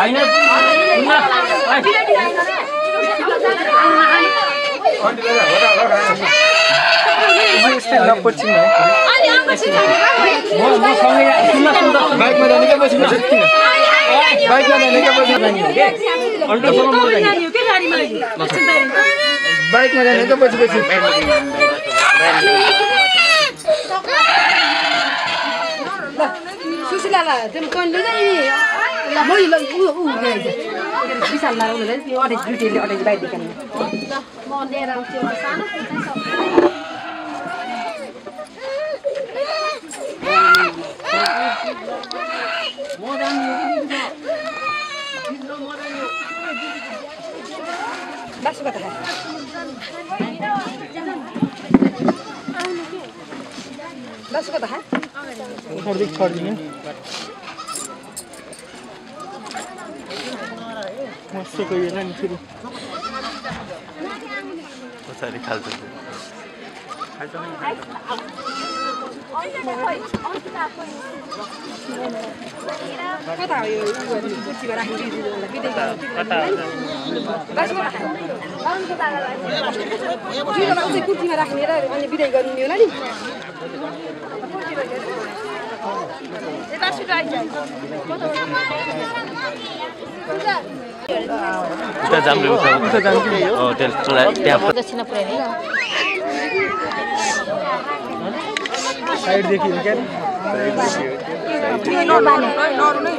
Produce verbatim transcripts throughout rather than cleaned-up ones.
हैन बाइकमा जाने के पछि बाइकमा जाने के पछि अल्ट्रासम्म म जाने के गाडीमा बाइकमा जाने के पछि पछि सुशीलाला तिमी कहिले जाने ल म ल उ उ गएछ विशाल ला उले यो अडे ड्युटीले अडे बाइक दिकन म लिएर आउँछु सानो म जान्छु बस बता बस बता है छोड़ दी छोड़ दी मस्त कोई है ना नीचे बहुत सारी खालते हैं खालते नहीं पता है ये कुछ भी रखी हुई है लगी पता है बस बता कौन पता है ये तो उसे कुछ में रखने रहा अन्य विदाई गर्नु हो नि यता सुट आइज उता जाम्रे उता उता जाम्रे हो त्यहाँ त्यहाँ दक्षिण पुर्याउने साइड देखियो क्या साइड नरु नरु नै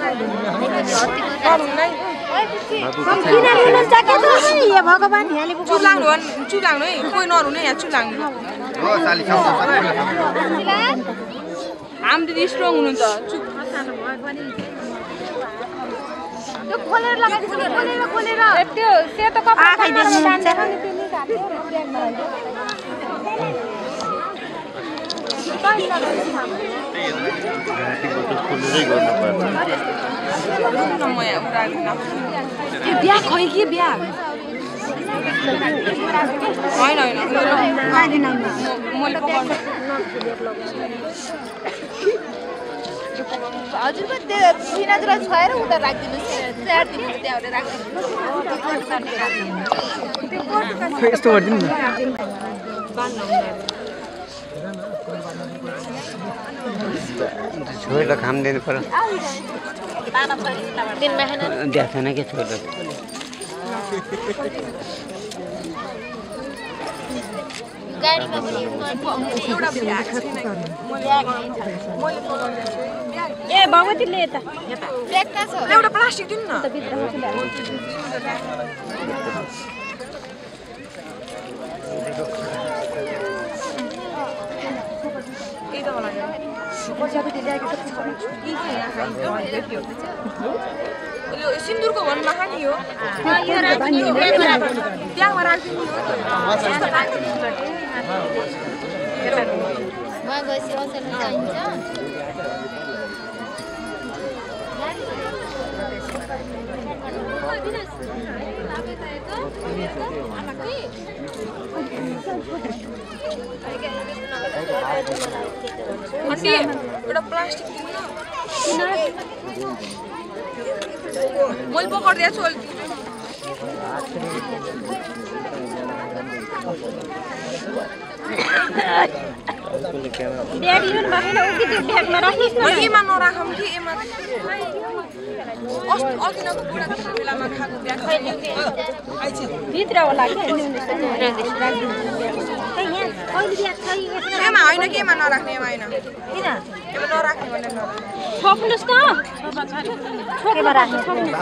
नरु नै हम किन लिन सकेछ नि यो भगवान यहाँले चुलाउनु चुलाउनु है कोही नरु नै यहाँ चुलाउनु हो साली खाऊ हामीले स्ट्रङ हुनुहुन्छ यो खोलेर लगाइदिनु खोलेर खोलेर त्यो सेतो कपडा खाइदिनु जान्छ नि तिमी घाटे ब्यागमा त्यो बिहा खै के बिहा होइन होइन हजुर पनि त्यो सिनाजुरा छोएर उता राखिदिनुहोस् स्याहारिदिनुहोस् त्यहाँबाट राखिदिनुहोस् यस्तो गरिदिनु न छोएर काम दिनु पर्यो देखा छैन के छोएर गाडीमा पनि एउटा ब्याग छैन ए भगवतीले यता ब्याग कहाँ छ एउटा प्लास्टिक दिनु न त भित्र ए त होला पछापट्टि ल्याएको यो सिन्दुरको भनमा खानी हो यो राख्दिनु ब्यागमा राख्दिनु म गएपछि असल चाहिन्छ अन्डी एउटा प्लास्टिक दिनु न मैले पकड्दिया छु ब्याग लिनु भएन उति त्यो ब्यागमा राख्नुस् न एमा नराखौँ कि एमा अस्ति अघिनको बुढाको बेलामा खाएको ब्याग भित्र होला के एमा होइन कि एमा नराख्ने एमा होइन किन एमा नराख्ने भनेर छोप्नुस् त छोकेमा राख्नु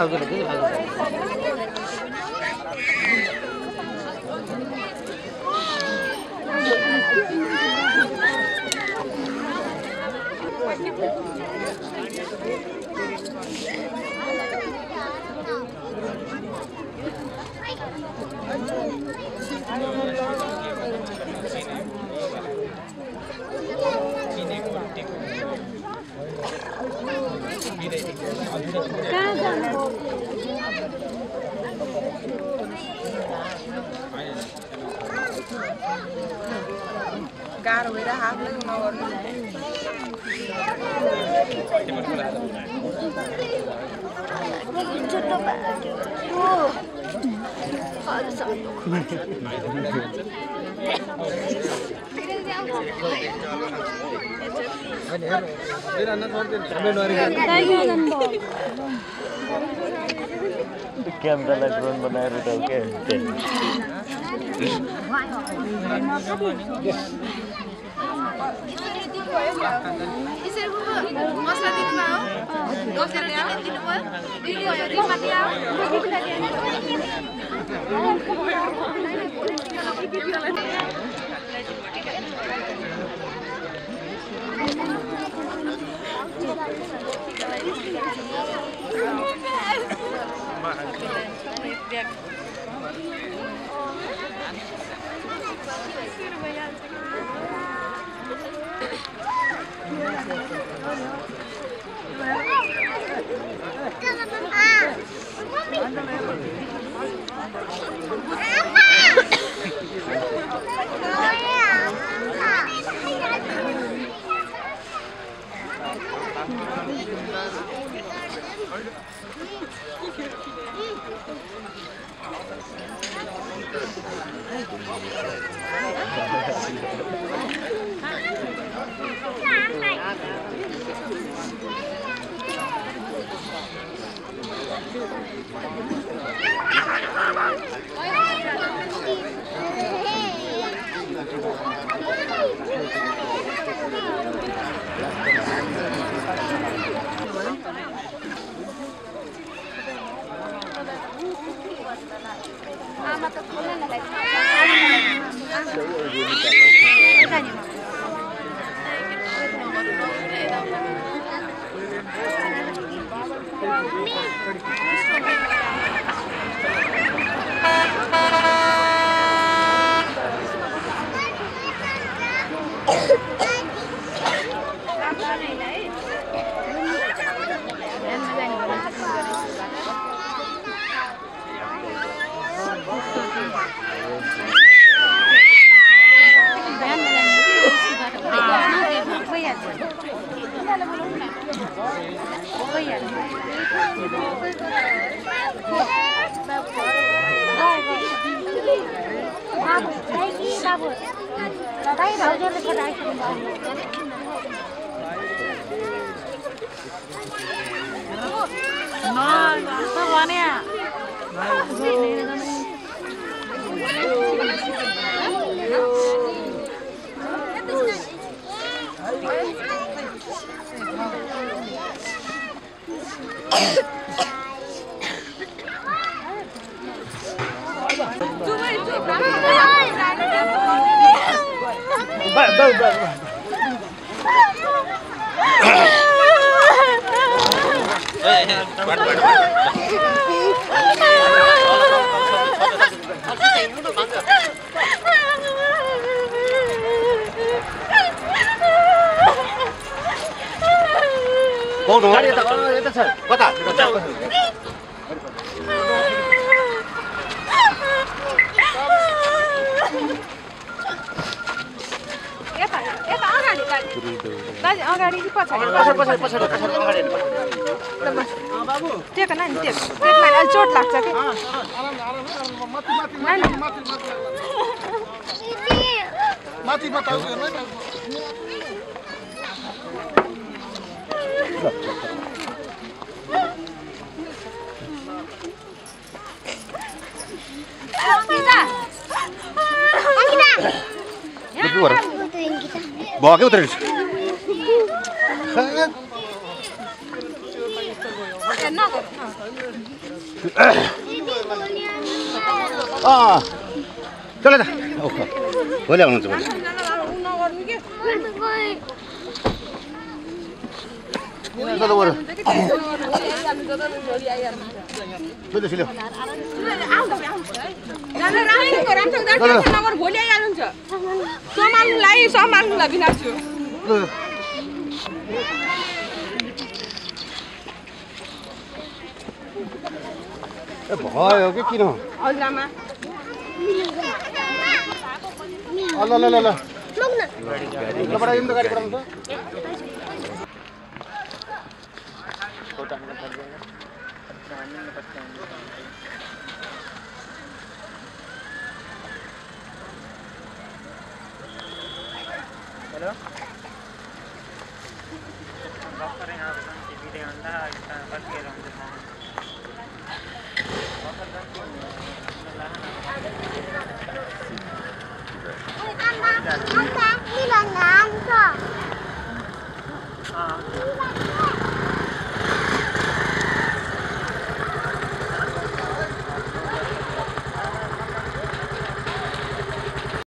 गाह्रो भएर हातले नगर्नु छोटो बाटो ओ हजुर सर क्यामेरालाई ड्रोन बनाएर उठाउ के मसला दिनुमा हो दोसेर दिनुभयो दिनुभयो दिनमा दिया Bawa udah terus. Ah, चलो दा. ओके. बोले आउनु चाहिँ. चलो वर. चलो चलो. नगर भोलि आइहाल्नुहुन्छ सम्हाल्नुलाई सम्हाल्नुलाई बिना छु ए भयो के किन हजुरआमा ल ल ल ल ल बडा यम त गाडी बडाउनु त Hello? Buffer यहाँ पर टीवी दे अंदर इसका बस ये रंग है buffer का क्यों Ăn ăn đi là nhà ăn cơ.